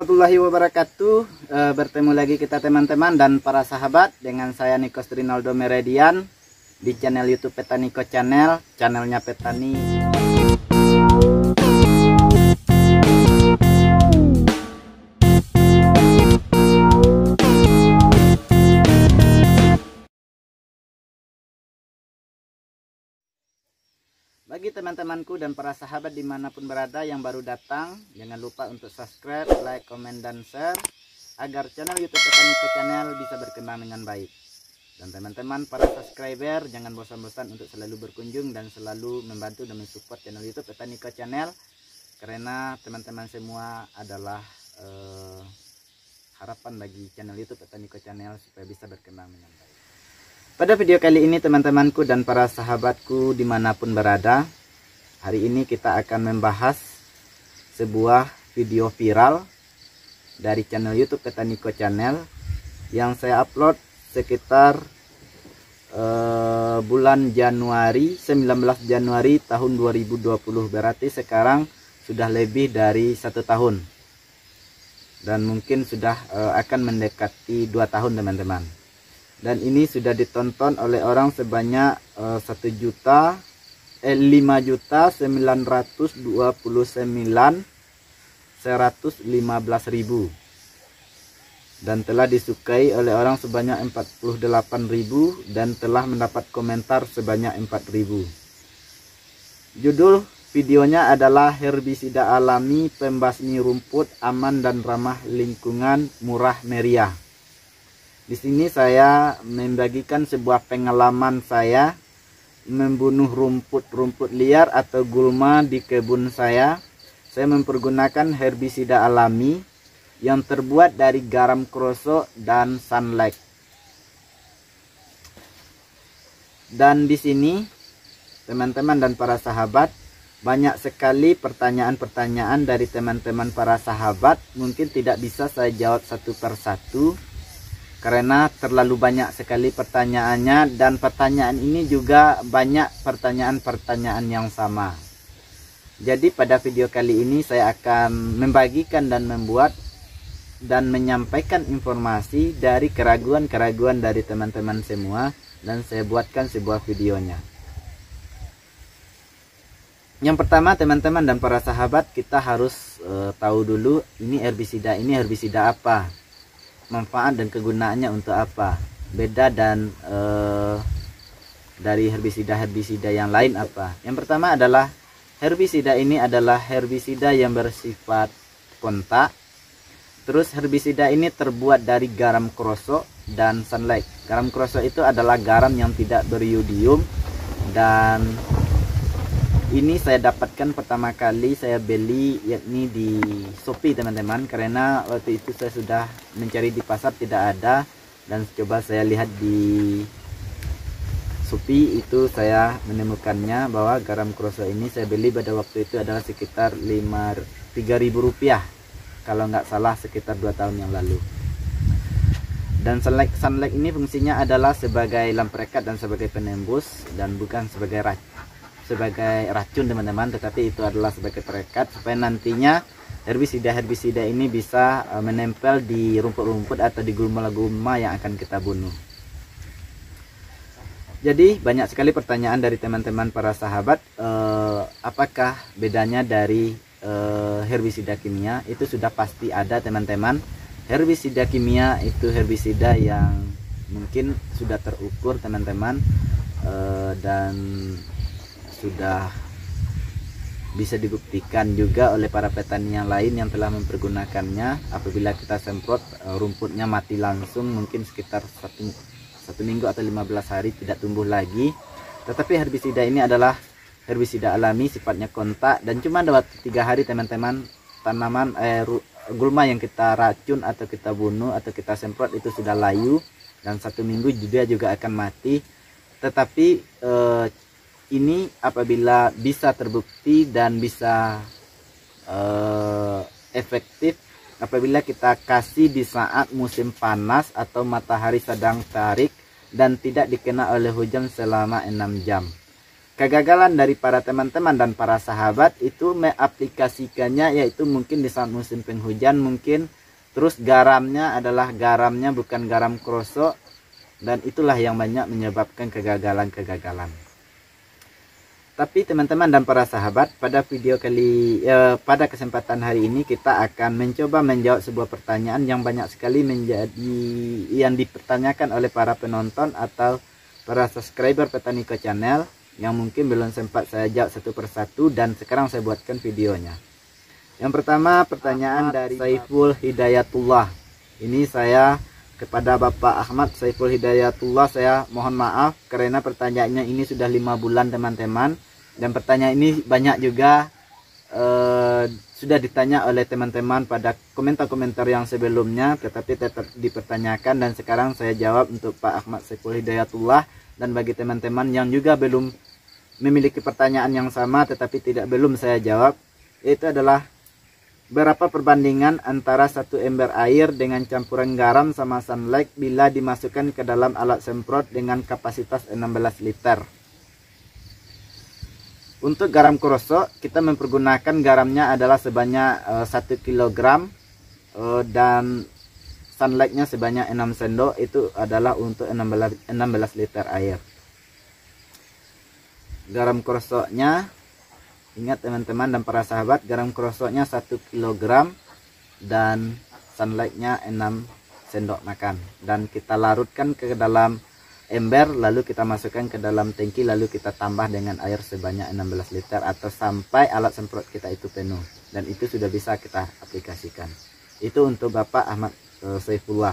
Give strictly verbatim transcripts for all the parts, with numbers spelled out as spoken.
warahmatullahi wabarakatuh. E, bertemu lagi kita teman-teman dan para sahabat dengan saya Nikos Rinaldo Meredian di channel YouTube Petaniko Channel, channelnya Petani. Bagi teman-temanku dan para sahabat dimanapun berada yang baru datang, jangan lupa untuk subscribe, like, komen, dan share agar channel YouTube Petaniko Channel bisa berkembang dengan baik. Dan teman-teman para subscriber jangan bosan-bosan untuk selalu berkunjung dan selalu membantu dan mensupport channel YouTube Petaniko Channel, karena teman-teman semua adalah eh, harapan bagi channel YouTube Petaniko Channel supaya bisa berkembang dengan baik. Pada video kali ini teman-temanku dan para sahabatku dimanapun berada, hari ini kita akan membahas sebuah video viral dari channel YouTube Petaniko Channel yang saya upload sekitar uh, bulan Januari, sembilan belas Januari tahun dua ribu dua puluh, berarti sekarang sudah lebih dari satu tahun dan mungkin sudah uh, akan mendekati dua tahun teman-teman. Dan ini sudah ditonton oleh orang sebanyak satu juta eh lima juta sembilan ratus dua puluh sembilan seratus lima belas ribu dan telah disukai oleh orang sebanyak empat puluh delapan ribu dan telah mendapat komentar sebanyak empat ribu. Judul videonya adalah herbisida alami pembasmi rumput aman dan ramah lingkungan murah meriah. Di sini saya membagikan sebuah pengalaman saya membunuh rumput-rumput liar atau gulma di kebun saya. Saya mempergunakan herbisida alami yang terbuat dari garam krosok dan sunlight. Dan di sini teman-teman dan para sahabat, banyak sekali pertanyaan-pertanyaan dari teman-teman para sahabat. Mungkin tidak bisa saya jawab satu persatu karena terlalu banyak sekali pertanyaannya, dan pertanyaan ini juga banyak pertanyaan-pertanyaan yang sama. Jadi pada video kali ini saya akan membagikan dan membuat dan menyampaikan informasi dari keraguan-keraguan dari teman-teman semua, dan saya buatkan sebuah videonya. Yang pertama teman-teman dan para sahabat, kita harus uh, tahu dulu ini herbisida ini herbisida apa, manfaat dan kegunaannya untuk apa, beda dan eh, dari herbisida-herbisida yang lain apa. Yang pertama adalah herbisida ini adalah herbisida yang bersifat kontak. Terus herbisida ini terbuat dari garam krosok dan sunlight. Garam krosok itu adalah garam yang tidak beriodium, dan ini saya dapatkan pertama kali saya beli yakni di Shopee teman-teman, karena waktu itu saya sudah mencari di pasar tidak ada, dan coba saya lihat di Shopee itu saya menemukannya bahwa garam krosok ini saya beli pada waktu itu adalah sekitar tiga ribu rupiah kalau nggak salah, sekitar dua tahun yang lalu. Dan sunlight, sunlight ini fungsinya adalah sebagai lamprekat dan sebagai penembus, dan bukan sebagai racun sebagai racun teman-teman, tetapi itu adalah sebagai perekat supaya nantinya herbisida-herbisida ini bisa uh, menempel di rumput-rumput atau di gulma-gulma yang akan kita bunuh. Jadi banyak sekali pertanyaan dari teman-teman para sahabat, uh, apakah bedanya dari uh, herbisida kimia? Itu sudah pasti ada teman-teman. Herbisida kimia itu herbisida yang mungkin sudah terukur teman-teman, uh, dan sudah bisa dibuktikan juga oleh para petani yang lain yang telah mempergunakannya. Apabila kita semprot, rumputnya mati langsung, mungkin sekitar satu, satu minggu atau lima belas hari tidak tumbuh lagi. Tetapi herbisida ini adalah herbisida alami, sifatnya kontak, dan cuma dapat tiga hari teman-teman, tanaman eh, gulma yang kita racun atau kita bunuh atau kita semprot itu sudah layu, dan satu minggu juga juga akan mati. Tetapi eh, ini apabila bisa terbukti dan bisa uh, efektif apabila kita kasih di saat musim panas atau matahari sedang terik dan tidak dikena oleh hujan selama enam jam. kegagalan dari para teman-teman dan para sahabat itu mengaplikasikannya, yaitu mungkin di saat musim penghujan mungkin, terus garamnya adalah garamnya bukan garam krosok, dan itulah yang banyak menyebabkan kegagalan-kegagalan. Tapi teman-teman dan para sahabat, pada video kali eh, pada kesempatan hari ini kita akan mencoba menjawab sebuah pertanyaan yang banyak sekali menjadi yang dipertanyakan oleh para penonton atau para subscriber Petaniko Channel, yang mungkin belum sempat saya jawab satu persatu dan sekarang saya buatkan videonya. Yang pertama, pertanyaan dari Saiful Hidayatullah. Ini saya kepada Bapak Ahmad Saiful Hidayatullah, saya mohon maaf karena pertanyaannya ini sudah lima bulan teman-teman, dan pertanyaan ini banyak juga eh, sudah ditanya oleh teman-teman pada komentar-komentar yang sebelumnya, tetapi tetap dipertanyakan dan sekarang saya jawab untuk Pak Ahmad Saiful Hidayatullah. Dan bagi teman-teman yang juga belum memiliki pertanyaan yang sama tetapi tidak belum saya jawab, itu adalah berapa perbandingan antara satu ember air dengan campuran garam sama sunlight bila dimasukkan ke dalam alat semprot dengan kapasitas enam belas liter. Untuk garam krosok kita mempergunakan garamnya adalah sebanyak uh, satu kilogram uh, dan sunlightnya sebanyak enam sendok, itu adalah untuk enam belas liter air. Garam krosoknya, ingat teman-teman dan para sahabat, garam krosoknya satu kilogram dan sunlightnya enam sendok makan, dan kita larutkan ke dalam ember, lalu kita masukkan ke dalam tangki, lalu kita tambah dengan air sebanyak enam belas liter atau sampai alat semprot kita itu penuh, dan itu sudah bisa kita aplikasikan. Itu untuk Bapak Ahmad uh, Saifullah.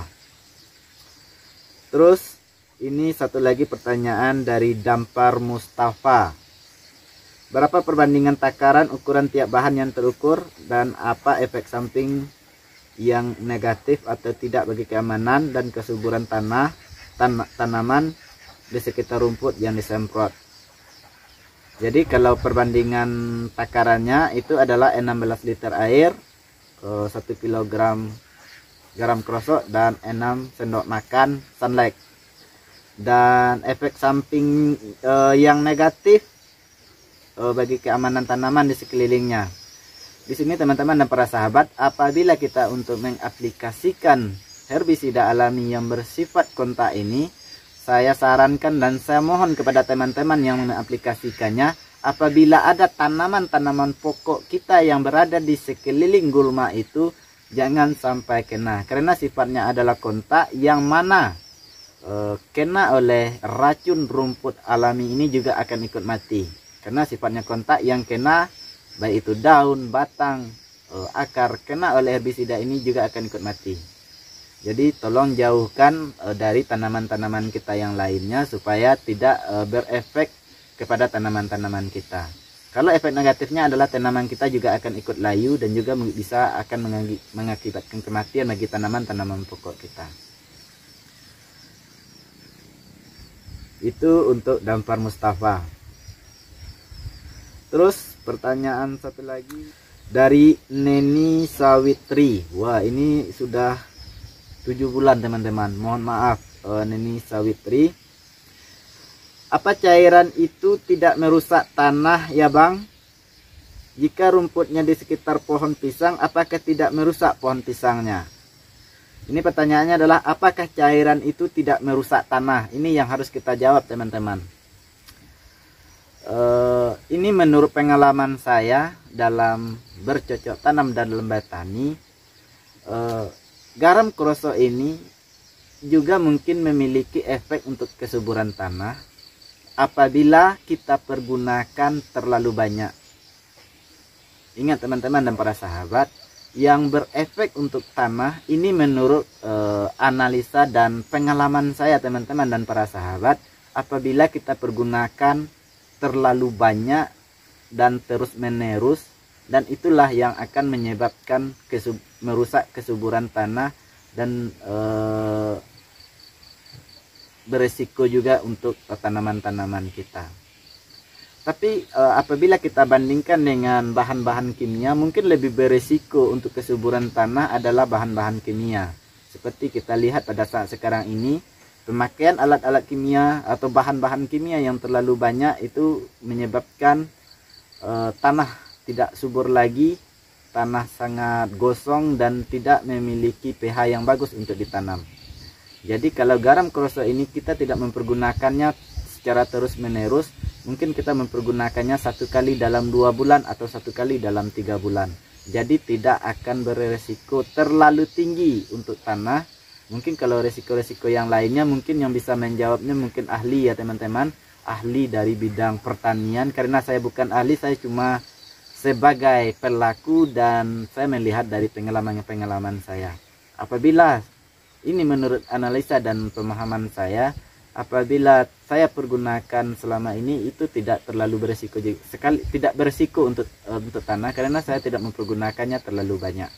Terus ini satu lagi pertanyaan dari Dampar Mustafa. Berapa perbandingan takaran ukuran tiap bahan yang terukur dan apa efek samping yang negatif atau tidak bagi keamanan dan kesuburan tanah tan tanaman di sekitar rumput yang disemprot? Jadi kalau perbandingan takarannya itu adalah enam belas liter air, satu kilogram garam krosok dan enam sendok makan sunlight. Dan efek samping eh, yang negatif eh, bagi keamanan tanaman di sekelilingnya. Di sini teman-teman dan para sahabat, apabila kita untuk mengaplikasikan herbisida alami yang bersifat kontak ini, saya sarankan dan saya mohon kepada teman-teman yang mengaplikasikannya, apabila ada tanaman-tanaman pokok kita yang berada di sekeliling gulma itu, jangan sampai kena, karena sifatnya adalah kontak yang mana e, kena oleh racun rumput alami ini juga akan ikut mati, karena sifatnya kontak yang kena baik itu daun, batang, e, akar, kena oleh herbisida ini juga akan ikut mati. Jadi tolong jauhkan e, dari tanaman-tanaman kita yang lainnya supaya tidak e, berefek kepada tanaman-tanaman kita. Kalau efek negatifnya adalah tanaman kita juga akan ikut layu dan juga bisa akan mengakibatkan kematian bagi tanaman-tanaman pokok kita. Itu untuk Dampar Mustafa. Terus pertanyaan satu lagi dari Neni Sawitri. Wah, ini sudah tujuh bulan teman-teman, mohon maaf uh, Neni Sawitri. Apa cairan itu tidak merusak tanah ya bang? Jika rumputnya di sekitar pohon pisang, apakah tidak merusak pohon pisangnya? Ini pertanyaannya adalah apakah cairan itu tidak merusak tanah? Ini yang harus kita jawab teman-teman. uh, Ini menurut pengalaman saya dalam bercocok tanam dan lembah tani, uh, garam krosok ini juga mungkin memiliki efek untuk kesuburan tanah apabila kita pergunakan terlalu banyak. Ingat teman-teman dan para sahabat, yang berefek untuk tanah ini menurut eh, analisa dan pengalaman saya teman-teman dan para sahabat, apabila kita pergunakan terlalu banyak dan terus menerus, dan itulah yang akan menyebabkan kesub merusak kesuburan tanah dan eh, beresiko juga untuk tanaman-tanaman kita. Tapi e, apabila kita bandingkan dengan bahan-bahan kimia, mungkin lebih beresiko untuk kesuburan tanah adalah bahan-bahan kimia. Seperti kita lihat pada saat sekarang ini, Pemakaian alat-alat kimia atau bahan-bahan kimia yang terlalu banyak itu menyebabkan e, tanah tidak subur lagi, tanah sangat gosong dan tidak memiliki pH yang bagus untuk ditanam. Jadi kalau garam krosok ini kita tidak mempergunakannya secara terus menerus, mungkin kita mempergunakannya satu kali dalam dua bulan atau satu kali dalam tiga bulan. Jadi tidak akan beresiko terlalu tinggi untuk tanah. Mungkin kalau resiko-resiko yang lainnya mungkin yang bisa menjawabnya mungkin ahli ya teman-teman, ahli dari bidang pertanian. Karena saya bukan ahli, saya cuma sebagai pelaku dan saya melihat dari pengalaman-pengalaman saya. Apabila ini menurut analisa dan pemahaman saya, apabila saya pergunakan selama ini itu tidak terlalu beresiko sekali, tidak beresiko untuk untuk tanah karena saya tidak mempergunakannya terlalu banyak.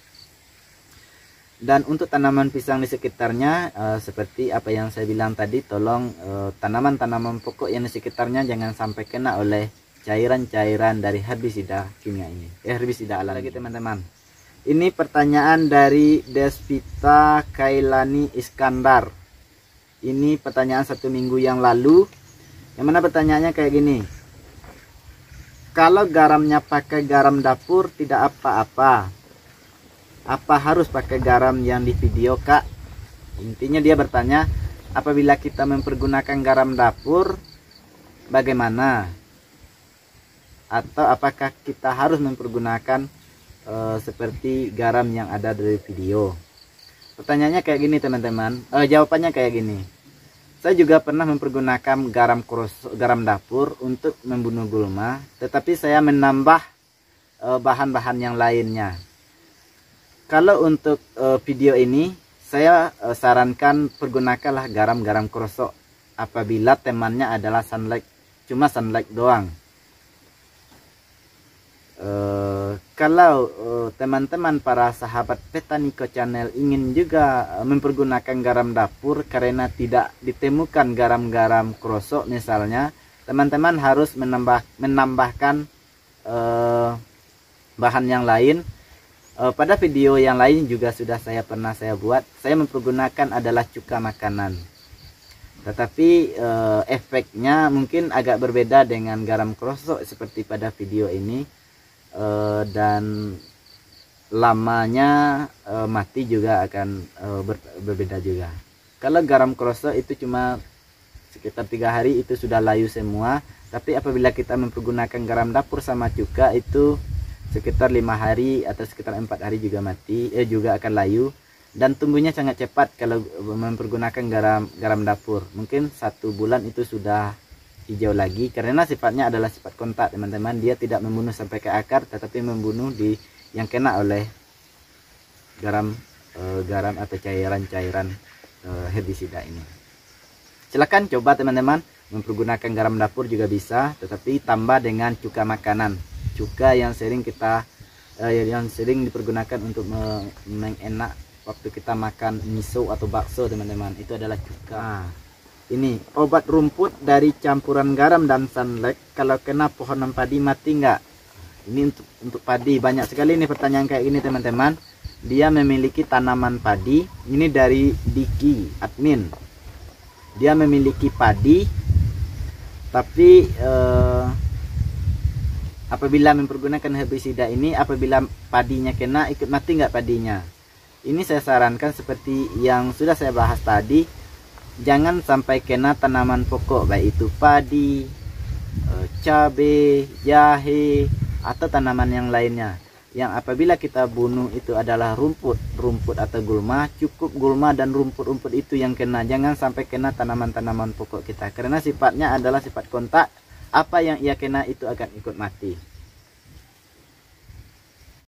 Dan untuk tanaman pisang di sekitarnya uh, seperti apa yang saya bilang tadi, tolong tanaman-tanaman uh, pokok yang di sekitarnya jangan sampai kena oleh cairan-cairan dari herbisida kimia ini, eh, herbisida alami lagi teman-teman. Ini pertanyaan dari Despita Kailani Iskandar. Ini pertanyaan satu minggu yang lalu, yang mana pertanyaannya kayak gini: kalau garamnya pakai garam dapur tidak apa-apa, apa harus pakai garam yang di video kak? Intinya dia bertanya, apabila kita mempergunakan garam dapur bagaimana, atau apakah kita harus mempergunakan e, seperti garam yang ada dari video. Pertanyaannya kayak gini teman-teman, e, jawabannya kayak gini. Saya juga pernah mempergunakan garam krosok, garam dapur untuk membunuh gulma, tetapi saya menambah bahan-bahan e, yang lainnya. Kalau untuk e, video ini saya e, sarankan pergunakanlah garam-garam krosok apabila temannya adalah sunlight, cuma sunlight doang. E, kalau teman-teman e, para sahabat Petaniko Channel ingin juga e, mempergunakan garam dapur karena tidak ditemukan garam-garam krosok misalnya, teman-teman harus menambah menambahkan e, bahan yang lain. E, pada video yang lain juga sudah saya pernah saya buat, saya mempergunakan adalah cuka makanan. Tetapi e, efeknya mungkin agak berbeda dengan garam krosok seperti pada video ini, e, dan lamanya e, mati juga akan e, ber, berbeda juga. Kalau garam krosok itu cuma sekitar tiga hari itu sudah layu semua, tapi apabila kita mempergunakan garam dapur sama cuka itu sekitar lima hari atau sekitar empat hari juga mati, eh juga akan layu, dan tumbuhnya sangat cepat kalau mempergunakan garam garam dapur. Mungkin satu bulan itu sudah hijau lagi karena sifatnya adalah sifat kontak teman-teman. Dia tidak membunuh sampai ke akar, tetapi membunuh di yang kena oleh garam eh, garam atau cairan-cairan eh, herbisida ini. Silakan coba teman-teman mempergunakan garam dapur juga bisa, tetapi tambah dengan cuka makanan. Cuka yang sering kita eh, yang sering dipergunakan untuk mengenak waktu kita makan miso atau bakso teman-teman, itu adalah cuka. Nah, ini obat rumput dari campuran garam dan sunlight kalau kena pohonan padi mati enggak? Ini untuk untuk padi. Banyak sekali nih pertanyaan kayak gini teman-teman. Dia memiliki tanaman padi. Ini dari Diki admin. Dia memiliki padi, tapi eh, apabila mempergunakan herbisida ini, apabila padinya kena, ikut mati nggak padinya? Ini saya sarankan seperti yang sudah saya bahas tadi, jangan sampai kena tanaman pokok, baik itu padi, cabai, jahe, atau tanaman yang lainnya. Yang apabila kita bunuh itu adalah rumput, rumput atau gulma, cukup gulma dan rumput-rumput itu yang kena, jangan sampai kena tanaman-tanaman pokok kita, karena sifatnya adalah sifat kontak. Apa yang ia kena itu akan ikut mati.